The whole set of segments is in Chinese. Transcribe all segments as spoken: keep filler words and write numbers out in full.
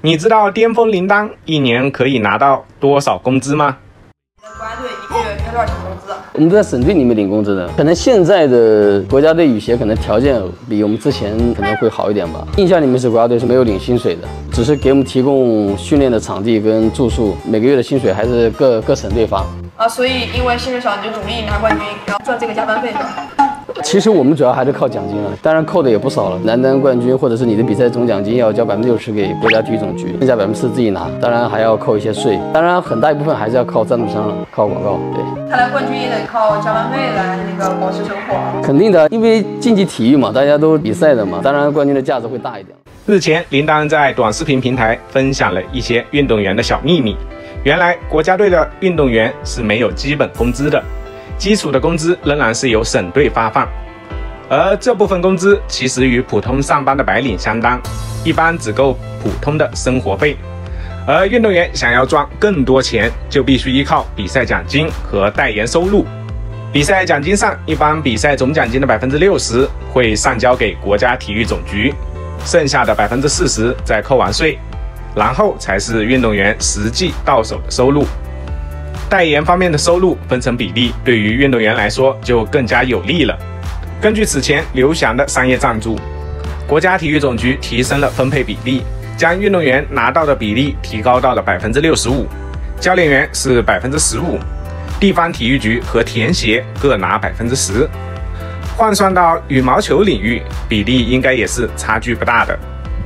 你知道巅峰林丹一年可以拿到多少工资吗？ 国家队一个月开多少钱工资？ 我们在省队里面领工资的，可能现在的国家队羽协可能条件比我们之前可能会好一点吧。印象里面是国家队是没有领薪水的，只是给我们提供训练的场地跟住宿，每个月的薪水还是各各省队发。 啊，所以因为薪水少你就努力拿冠军，然后赚这个加班费的。 其实我们主要还是靠奖金啊，当然扣的也不少了。男单冠军或者是你的比赛总奖金要交百分之六十给国家体育总局，剩下百分之四自己拿，当然还要扣一些税。当然很大一部分还是要靠赞助商了，靠广告。对， 看来冠军也得靠加班费来那个保持生活。 肯定的，因为竞技体育嘛，大家都比赛的嘛，当然冠军的价值会大一点。 日前，林丹在短视频平台分享了一些运动员的小秘密。原来国家队的运动员是没有基本工资的，基础的工资仍然是由省队发放，而这部分工资其实与普通上班的白领相当，一般只够普通的生活费。而运动员想要赚更多钱，就必须依靠比赛奖金和代言收入。比赛奖金上，一般比赛总奖金的百分之六十会上交给国家体育总局，剩下的百分之四十再扣完税，然后才是运动员实际到手的收入。代言方面的收入分成比例，对于运动员来说就更加有利了。根据此前刘翔的商业赞助，国家体育总局提升了分配比例，将运动员拿到的比例提高到了百分之六十五，教练员是百分之十五，地方体育局和田协各拿百分之十。换算到羽毛球领域，比例应该也是差距不大的。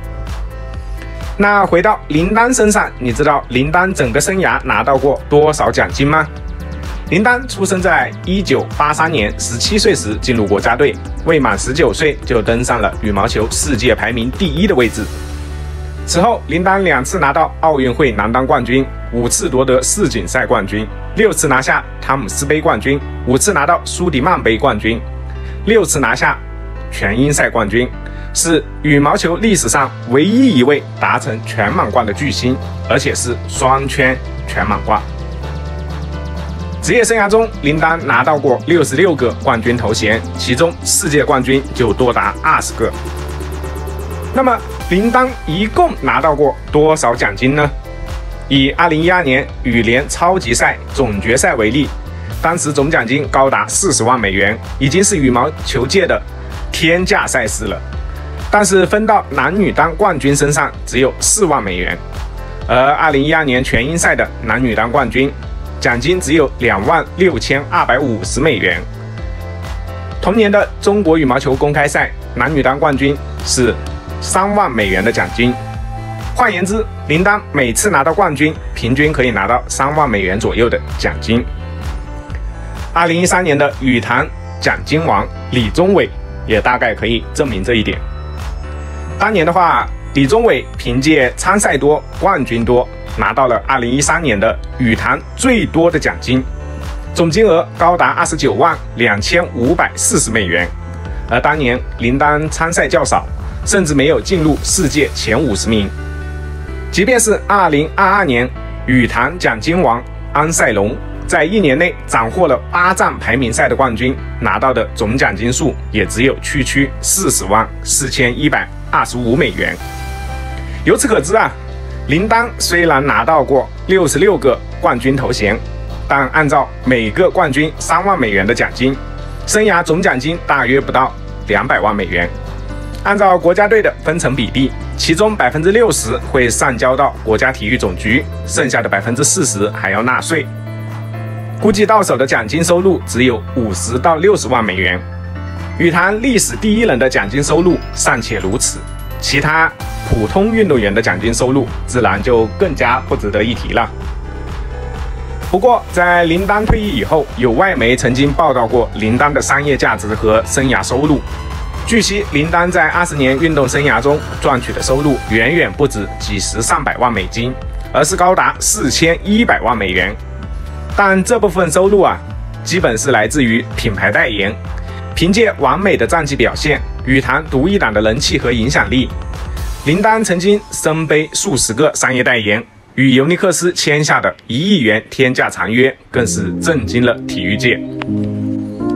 那回到林丹身上，你知道林丹整个生涯拿到过多少奖金吗？林丹出生在一九八三年，十七岁时进入国家队，未满十九岁就登上了羽毛球世界排名第一的位置。此后，林丹两次拿到奥运会男单冠军，五次夺得世锦赛冠军，六次拿下汤姆斯杯冠军，五次拿到苏迪曼杯冠军，六次拿下全英赛冠军，是羽毛球历史上唯一一位达成全满贯的巨星，而且是双圈全满贯。职业生涯中，林丹拿到过六十六个冠军头衔，其中世界冠军就多达二十个。那么，林丹一共拿到过多少奖金呢？以二零一二年羽联超级赛总决赛为例，当时总奖金高达四十万美元，已经是羽毛球界的天价赛事了。但是分到男女单冠军身上只有四万美元，而二零一二年全英赛的男女单冠军奖金只有两万六千二百五十美元。同年的中国羽毛球公开赛男女单冠军是三万美元的奖金。换言之，林丹每次拿到冠军，平均可以拿到三万美元左右的奖金。二零一三年的羽坛奖金王李宗伟也大概可以证明这一点。当年的话，李宗伟凭借参赛多、冠军多，拿到了二零一三年的羽坛最多的奖金，总金额高达二十九万两千五百四十美元。而当年林丹参赛较少，甚至没有进入世界前五十名。即便是二零二二年羽坛奖金王安塞龙，在一年内斩获了八站排名赛的冠军，拿到的总奖金数也只有区区四十万四千一百二十五美元。由此可知啊，林丹虽然拿到过六十六个冠军头衔，但按照每个冠军三万美元的奖金，生涯总奖金大约不到两百万美元。按照国家队的分成比例，其中百分之六十会上交到国家体育总局，剩下的百分之四十还要纳税。估计到手的奖金收入只有五十到六十万美元。羽坛历史第一人的奖金收入尚且如此，其他普通运动员的奖金收入自然就更加不值得一提了。不过，在林丹退役以后，有外媒曾经报道过林丹的商业价值和生涯收入。据悉，林丹在二十年运动生涯中赚取的收入远远不止几十上百万美金，而是高达四千一百万美元。但这部分收入啊，基本是来自于品牌代言。凭借完美的战绩表现，羽坛独一档的人气和影响力，林丹曾经身背数十个商业代言，与尤尼克斯签下的一亿元天价长约，更是震惊了体育界。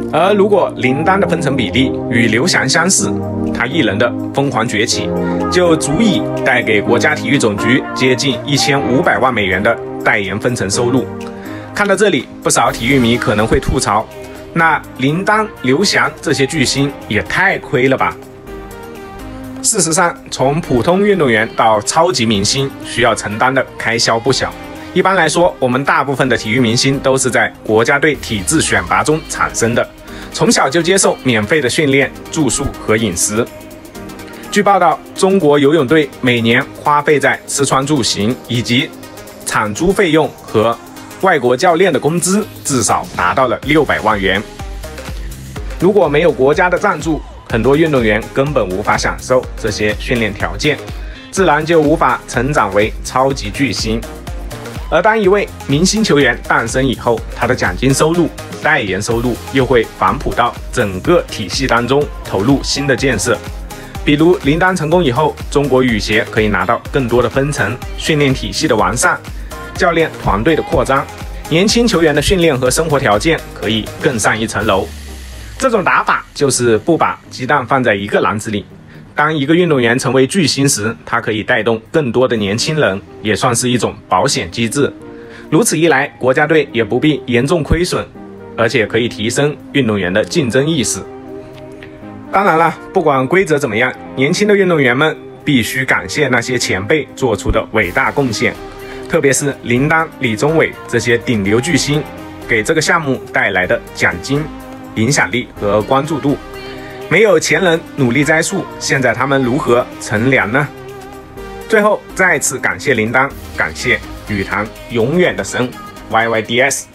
而如果林丹的分成比例与刘翔相似，他一人的疯狂崛起就足以带给国家体育总局接近一千五百万美元的代言分成收入。看到这里，不少体育迷可能会吐槽，那林丹、刘翔这些巨星也太亏了吧。事实上，从普通运动员到超级明星，需要承担的开销不小。一般来说，我们大部分的体育明星都是在国家队体制选拔中产生的，从小就接受免费的训练、住宿和饮食。据报道，中国游泳队每年花费在吃穿住行以及场租费用和外国教练的工资至少达到了六百万元。如果没有国家的赞助，很多运动员根本无法享受这些训练条件，自然就无法成长为超级巨星。而当一位明星球员诞生以后，他的奖金收入、代言收入又会反哺到整个体系当中，投入新的建设。比如林丹成功以后，中国羽协可以拿到更多的分成，训练体系的完善，教练团队的扩张，年轻球员的训练和生活条件可以更上一层楼。这种打法就是不把鸡蛋放在一个篮子里。当一个运动员成为巨星时，他可以带动更多的年轻人，也算是一种保险机制。如此一来，国家队也不必严重亏损，而且可以提升运动员的竞争意识。当然了，不管规则怎么样，年轻的运动员们必须感谢那些前辈做出的伟大贡献，特别是林丹、李宗伟这些顶流巨星给这个项目带来的奖金、影响力和关注度。没有前人努力栽树，现在他们如何乘凉呢？最后再次感谢林丹，感谢羽坛永远的神 Y Y D S。